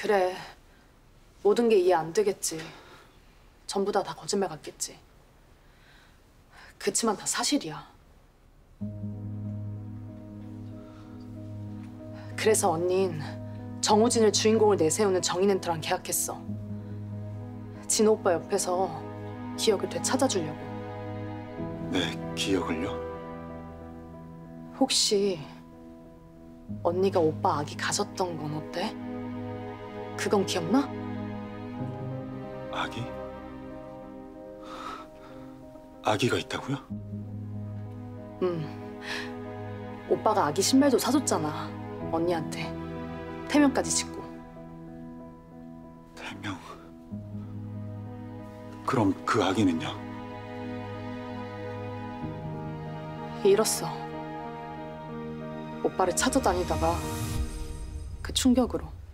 그래. 모든 게 이해 안 되겠지. 전부 다 거짓말 같겠지. 그치만 다 사실이야. 그래서 언닌 정우진을 주인공을 내세우는 정인엔터랑 계약했어. 진호 오빠 옆에서 기억을 되찾아주려고. 내 기억을요? 혹시 언니가 오빠 아기 가졌던 건 어때? 그건 기억나? 아기? 아기가 있다고요? 오빠가 아기 신발도 사줬잖아. 언니한테. 태명까지 짓고. 태명... 그럼 그 아기는요? 잃었어. 오빠를 찾아다니다가 그 충격으로.